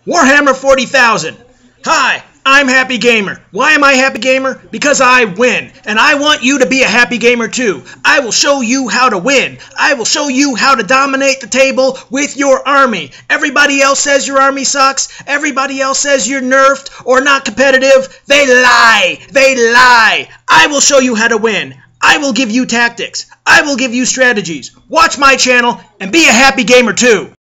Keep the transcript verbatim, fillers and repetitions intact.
Warhammer forty thousand. Hi, I'm Happy Gamer. Why am I Happy Gamer? Because I win, and I want you to be a Happy Gamer too. I will show you how to win. I will show you how to dominate the table with your army. Everybody else says your army sucks. Everybody else says you're nerfed or not competitive. They lie. They lie. I will show you how to win. I will give you tactics. I will give you strategies. Watch my channel and be a Happy Gamer too.